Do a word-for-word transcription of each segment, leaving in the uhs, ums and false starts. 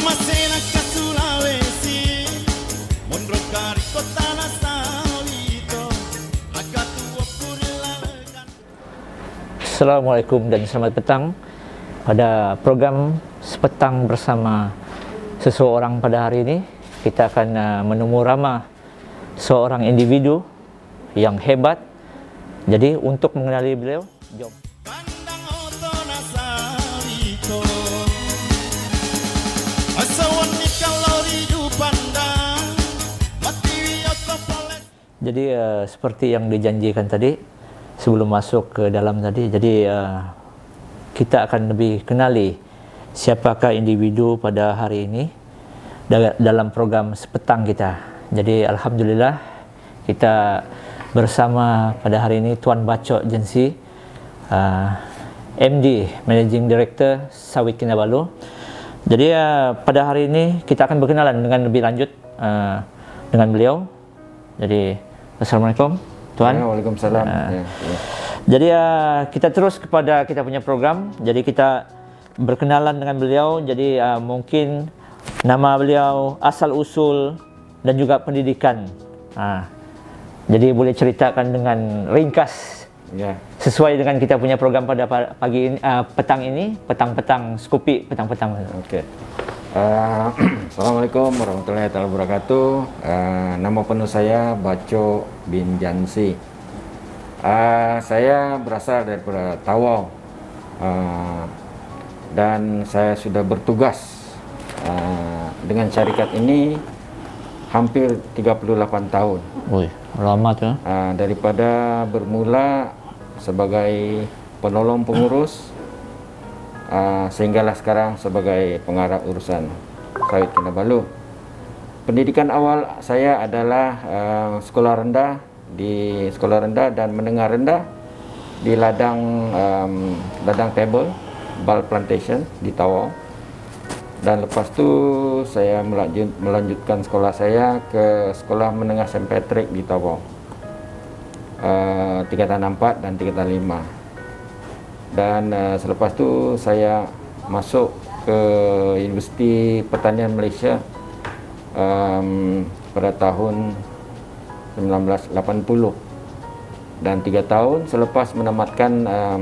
masyarakat Sulawesi Mondrokari kota Nasawito Hakatua Purlagan. Assalamualaikum dan selamat petang pada program Sepetang bersama seseorang. Pada hari ini kita akan uh, menemu ramah seorang individu yang hebat. Jadi untuk mengenali beliau, jom. Jadi uh, seperti yang dijanjikan tadi sebelum masuk ke dalam tadi, jadi uh, kita akan lebih kenali siapakah individu pada hari ini dalam program Sepetang kita. Jadi alhamdulillah kita bersama pada hari ini Tuan Bachok Jensi, uh, M D Managing Director Sawit Kinabalu. Jadi uh, pada hari ini kita akan berkenalan dengan lebih lanjut uh, dengan beliau. Jadi assalamualaikum Tuan. Waalaikumsalam. Uh, ya, ya. Jadi uh, kita terus kepada kita punya program. Jadi kita berkenalan dengan beliau. Jadi uh, mungkin nama beliau, asal usul dan juga pendidikan. Uh, jadi boleh ceritakan dengan ringkas. Ya. Sesuai dengan kita punya program pada pagi ini, uh, petang ini, petang-petang Skopi, petang-petang. Oke. Okay. Uh, Assalamualaikum warahmatullahi wabarakatuh. Uh, nama penuh saya Bachok bin Jansi. Uh, saya berasal daripada Tawau uh, dan saya sudah bertugas uh, dengan syarikat ini hampir tiga puluh delapan tahun. Wih, lama tuh. Uh, daripada bermula sebagai penolong pengurus, uh, sehinggalah sekarang sebagai pengarah urusan Sawit Kinabalu. Pendidikan awal saya adalah uh, sekolah rendah di sekolah rendah dan menengah rendah di ladang um, ladang table Bal Plantation di Tawau. Dan lepas tu saya melanjut, melanjutkan sekolah saya ke sekolah menengah Saint Patrick di Tawau, uh, tingkatan empat dan tingkatan lima. Dan uh, selepas tu saya masuk ke Universiti Pertanian Malaysia um, pada tahun seribu sembilan ratus lapan puluh, dan tiga tahun selepas menamatkan um,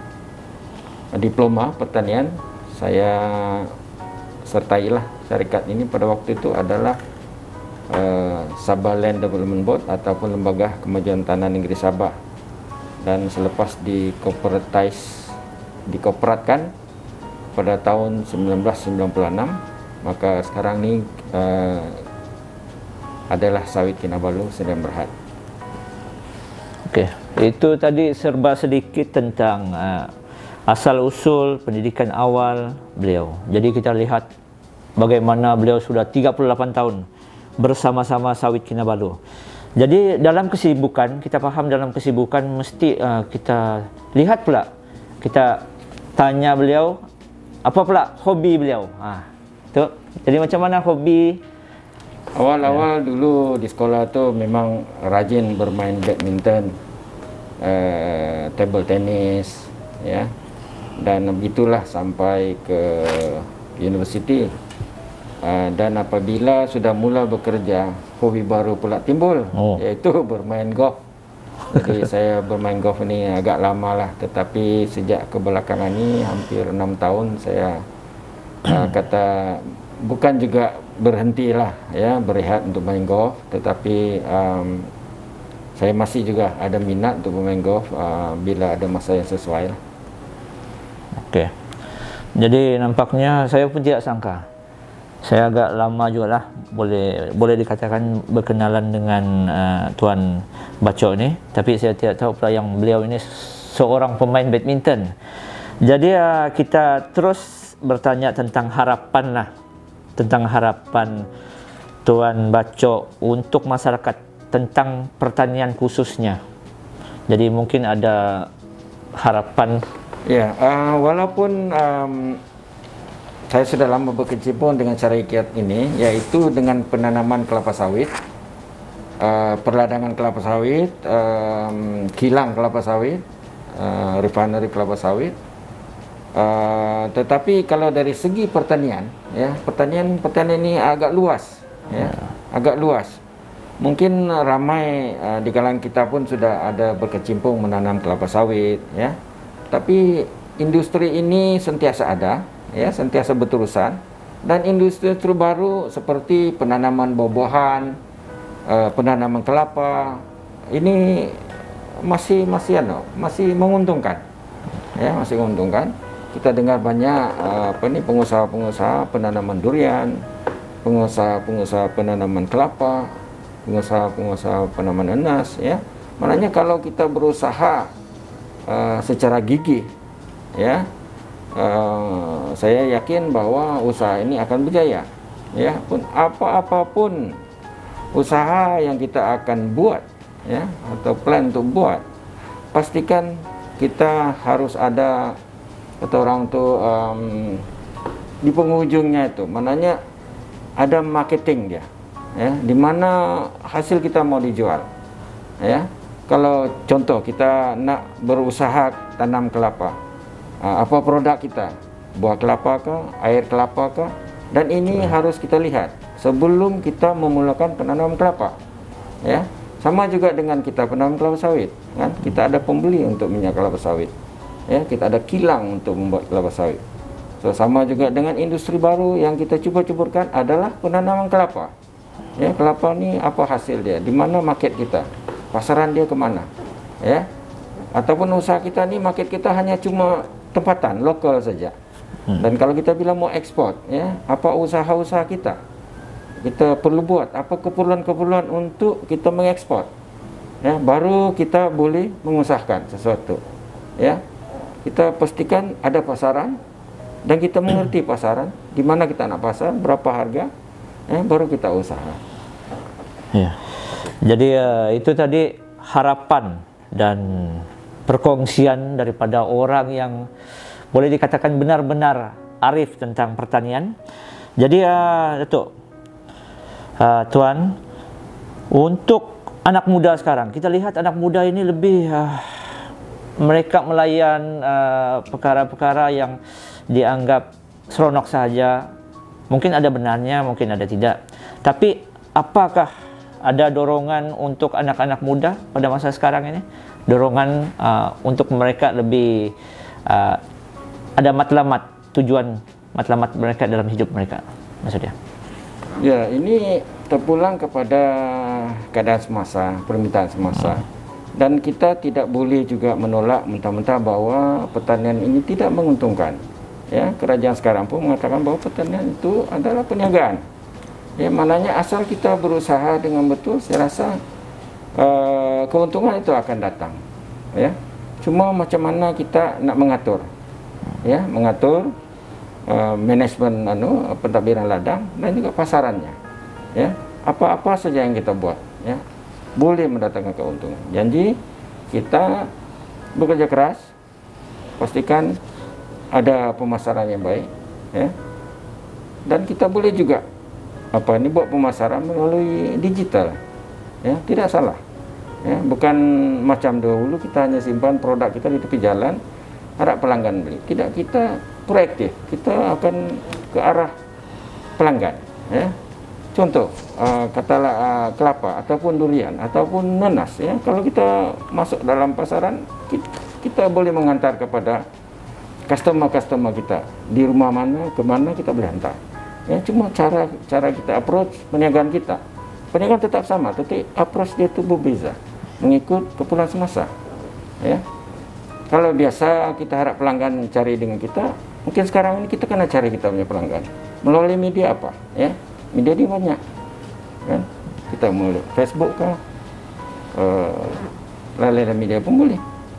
diploma pertanian, saya sertailah syarikat ini. Pada waktu itu adalah uh, Sabah Land Development Board ataupun Lembaga Kemajuan Tanah Negeri Sabah. Dan selepas dikoperatize dikoperatkan pada tahun seribu sembilan ratus sembilan puluh enam, maka sekarang ini uh, adalah Sawit Kinabalu Sdn Bhd. Okey, itu tadi serba sedikit tentang uh, asal usul pendidikan awal beliau. Jadi kita lihat bagaimana beliau sudah tiga puluh delapan tahun bersama-sama Sawit Kinabalu. Jadi dalam kesibukan, kita faham dalam kesibukan mesti uh, kita lihat pula, kita tanya beliau apa pula hobi beliau. Ha, tu. Jadi macam mana hobi? Awal-awal ya. Dulu di sekolah tu memang rajin bermain badminton, uh, table tennis, ya. Dan begitulah sampai ke universiti. Uh, dan apabila sudah mula bekerja, hobi baru pula timbul, oh. iaitu bermain golf. Jadi saya bermain golf ni agak lama lah, tetapi sejak kebelakangan ni hampir enam tahun saya uh, kata bukan juga berhentilah ya berehat untuk main golf, tetapi um, saya masih juga ada minat untuk bermain golf uh, bila ada masa yang sesuai lah. Okey. Jadi nampaknya saya pun tidak sangka. Saya agak lama jugalah boleh boleh dikatakan berkenalan dengan uh, Tuan Bachok ni, tapi saya tidak tahu pula yang beliau ini seorang pemain badminton. Jadi uh, kita terus bertanya tentang harapan lah, tentang harapan Tuan Bachok untuk masyarakat tentang pertanian khususnya. Jadi mungkin ada harapan. Ya, uh, walaupun um, saya sudah lama berkecimpung dengan syarikat ini, yaitu dengan penanaman kelapa sawit, uh, perladangan kelapa sawit, um, kilang kelapa sawit, uh, refinery kelapa sawit, Uh, tetapi kalau dari segi pertanian, ya, pertanian pertanian ini agak luas, ya, agak luas. Mungkin ramai uh, di kalangan kita pun sudah ada berkecimpung menanam kelapa sawit, ya. Tapi industri ini sentiasa ada, ya, sentiasa berurusan. Dan industri baru seperti penanaman buah-buahan, uh, penanaman kelapa, ini masih masih ano, masih menguntungkan, ya, masih menguntungkan. Kita dengar banyak uh, apa ini pengusaha-pengusaha penanaman durian, pengusaha-pengusaha penanaman kelapa, pengusaha-pengusaha penanaman nanas, ya. Maknanya kalau kita berusaha uh, secara gigih, ya, uh, saya yakin bahwa usaha ini akan berjaya, ya. Pun apa-apapun usaha yang kita akan buat, ya, atau plan untuk buat, pastikan kita harus ada atau orang tuh um, di penghujungnya itu, maknanya ada marketing dia, ya, di mana hasil kita mau dijual, ya. Kalau contoh kita nak berusaha tanam kelapa, uh, apa produk kita, buah kelapa kah, air kelapa kah, dan ini harus kita lihat sebelum kita memulakan penanaman kelapa, ya. Sama juga dengan kita penanam kelapa sawit, kan? Kita ada pembeli untuk minyak kelapa sawit, ya. Kita ada kilang untuk membuat kelapa sawit. So, sama juga dengan industri baru yang kita cuba-cuburkan adalah penanaman kelapa. Ya, kelapa ni apa hasil dia? Di mana market kita? Pasaran dia kemana? Ya, ataupun usaha kita ni market kita hanya cuma tempatan lokal saja. Dan kalau kita bilang mau ekspor, ya, apa usaha-usaha kita? Kita perlu buat apa keperluan-keperluan untuk kita mengekspor, ya, baru kita boleh mengusahakan sesuatu, ya. Kita pastikan ada pasaran dan kita mengerti pasaran, di mana kita nak pasar, berapa harga, ya, baru kita usaha. Ya. Jadi uh, itu tadi harapan dan perkongsian daripada orang yang boleh dikatakan benar-benar arif tentang pertanian. Jadi uh, Datuk, Uh, Tuan, untuk anak muda sekarang, kita lihat anak muda ini lebih uh, mereka melayan perkara-perkara uh, yang dianggap seronok saja. Mungkin ada benarnya, mungkin ada tidak. Tapi apakah ada dorongan untuk anak-anak muda pada masa sekarang ini? Dorongan uh, untuk mereka lebih uh, ada matlamat, tujuan matlamat mereka dalam hidup mereka, maksudnya. Ya, ini terpulang kepada keadaan semasa, permintaan semasa. Dan kita tidak boleh juga menolak mentah-mentah bahwa pertanian ini tidak menguntungkan. Ya, kerajaan sekarang pun mengatakan bahwa pertanian itu adalah perniagaan. Ya, maknanya asal kita berusaha dengan betul, saya rasa uh, keuntungan itu akan datang. Ya, cuma macam mana kita nak mengatur, ya, mengatur Uh, manajemen anu pentadbiran ladang dan juga pasarannya, ya, apa-apa saja yang kita buat, ya, boleh mendatangkan keuntungan. Janji kita bekerja keras, pastikan ada pemasaran yang baik, ya, dan kita boleh juga apa ini buat pemasaran melalui digital, ya, tidak salah, ya, bukan macam dahulu kita hanya simpan produk kita di tepi jalan harap pelanggan beli. Tidak, kita proaktif, kita akan ke arah pelanggan, ya. Contoh uh, katalah uh, kelapa ataupun durian ataupun nanas, ya, kalau kita masuk dalam pasaran, kita, kita boleh mengantar kepada customer-customer kita di rumah mana, ke mana kita boleh hantar, ya. Cuma cara cara kita approach perniagaan kita, perniagaan tetap sama, tetapi approach dia itu berbeza mengikut keperluan semasa, ya. Kalau biasa kita harap pelanggan cari dengan kita, mungkin sekarang ini kita kena cari kita punya pelanggan melalui media apa, ya, media ini banyak, kan, kita melalui Facebook kah, uh, lain-lain media pun boleh.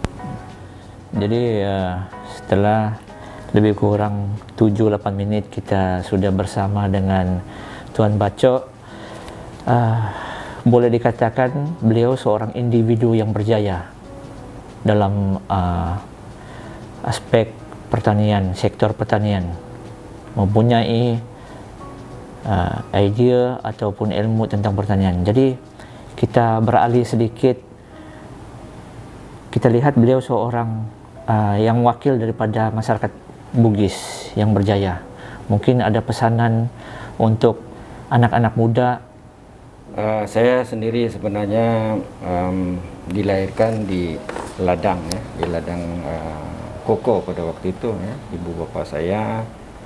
Jadi uh, setelah lebih kurang tujuh lapan minit kita sudah bersama dengan Tuan Bacok, uh, boleh dikatakan beliau seorang individu yang berjaya dalam uh, aspek pertanian, sektor pertanian, mempunyai uh, idea ataupun ilmu tentang pertanian. Jadi kita beralih sedikit, kita lihat beliau seorang uh, yang wakil daripada masyarakat Bugis yang berjaya. Mungkin ada pesanan untuk anak-anak muda. Uh, saya sendiri sebenarnya um, dilahirkan di ladang, ya, di ladang uh, koko pada waktu itu, ya. Ibu bapa saya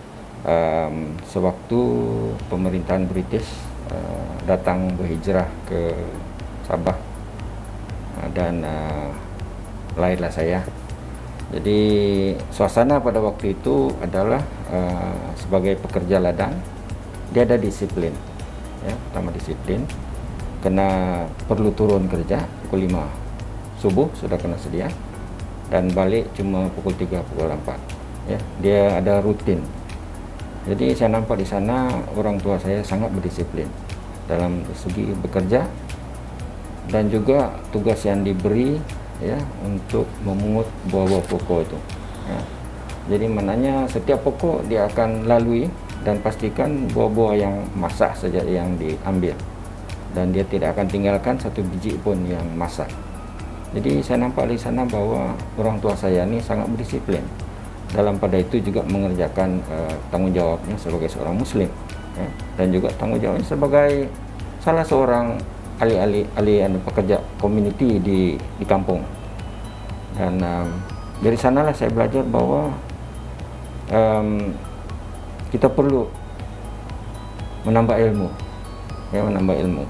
um, sewaktu pemerintahan British uh, datang berhijrah ke Sabah, uh, dan uh, lahirlah saya. Jadi suasana pada waktu itu adalah uh, sebagai pekerja ladang, dia ada disiplin, ya, pertama disiplin, kena perlu turun kerja pukul lima subuh sudah kena sedia, dan balik cuma pukul tiga, pukul empat, ya. Dia ada rutin. Jadi saya nampak di sana orang tua saya sangat berdisiplin dalam segi bekerja, dan juga tugas yang diberi, ya, untuk memungut buah-buah pokok itu, ya. Jadi maknanya setiap pokok dia akan lalui dan pastikan buah-buah yang masak saja yang diambil, dan dia tidak akan tinggalkan satu biji pun yang masak. Jadi saya nampak di sana bahwa orang tua saya ini sangat berdisiplin dalam pada itu, juga mengerjakan uh, tanggung jawabnya sebagai seorang muslim, ya, dan juga tanggung jawabnya sebagai salah seorang ahli-ahli ahli pekerja community di di kampung. Dan um, dari sanalah saya belajar bahwa um, kita perlu menambah ilmu, ya, menambah ilmu.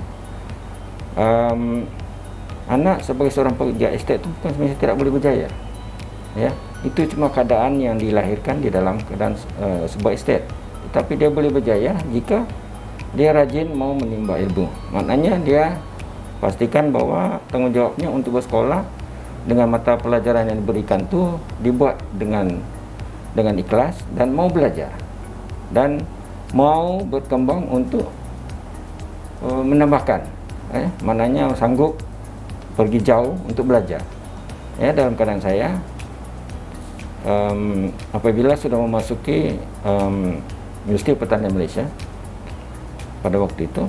Um, anak sebagai seorang pekerja estate itu bukan sebenarnya tidak boleh berjaya, ya. Itu cuma keadaan yang dilahirkan di dalam keadaan uh, sebuah estate, tapi dia boleh berjaya jika dia rajin mau menimba ilmu. Maknanya dia pastikan bahwa tanggung jawabnya untuk bersekolah dengan mata pelajaran yang diberikan tu dibuat dengan dengan ikhlas, dan mau belajar dan mau berkembang untuk uh, menambahkan, eh, maknanya sanggup pergi jauh untuk belajar, ya. Dalam keadaan saya um, apabila sudah memasuki um, Universiti Pertanian Malaysia pada waktu itu,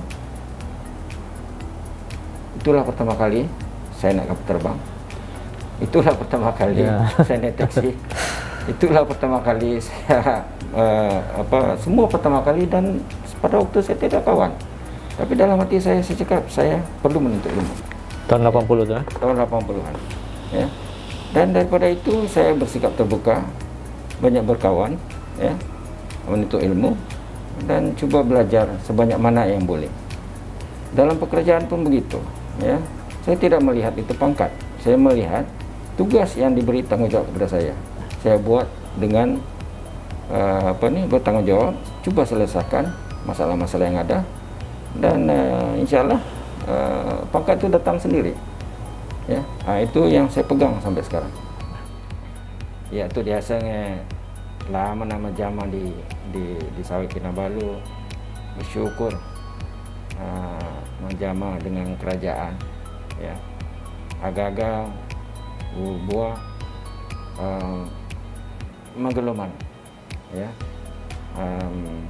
itulah pertama kali saya naik kapal terbang, itulah pertama kali yeah. saya naik taksi, itulah pertama kali saya uh, apa semua pertama kali. Dan pada waktu saya tidak kawan, tapi dalam hati saya saya cakap saya perlu menuntut ilmu. Tahun lapan puluh tu, eh? Tahun lapan puluhan, ya. Dan daripada itu saya bersikap terbuka, banyak berkawan, ya, menuntut ilmu, dan cuba belajar sebanyak mana yang boleh. Dalam pekerjaan pun begitu, ya. Saya tidak melihat itu pangkat, saya melihat tugas yang diberi tanggung jawab kepada saya. Saya buat dengan uh, apa ni bertanggung jawab, cuba selesaikan masalah-masalah yang ada, dan uh, insya-Allah Uh, pangkat itu datang sendiri, ya. Nah, itu yang saya pegang sampai sekarang. Ya, itu biasanya lama nama zaman di di di Sawit Kinabalu, bersyukur uh, menjama dengan kerajaan, ya. Agak-agak buah uh, mageloman, ya. Um,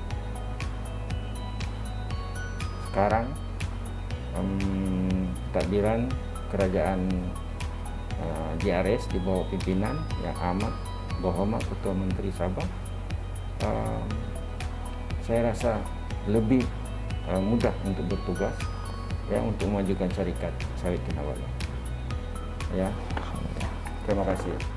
sekarang Um, takbiran kerajaan uh, J R S di bawah pimpinan Yang Amat Berhormat Ketua Menteri Sabah, uh, saya rasa lebih uh, mudah untuk bertugas, ya, untuk memajukan syarikat sawit Kinabalu, ya. Terima kasih.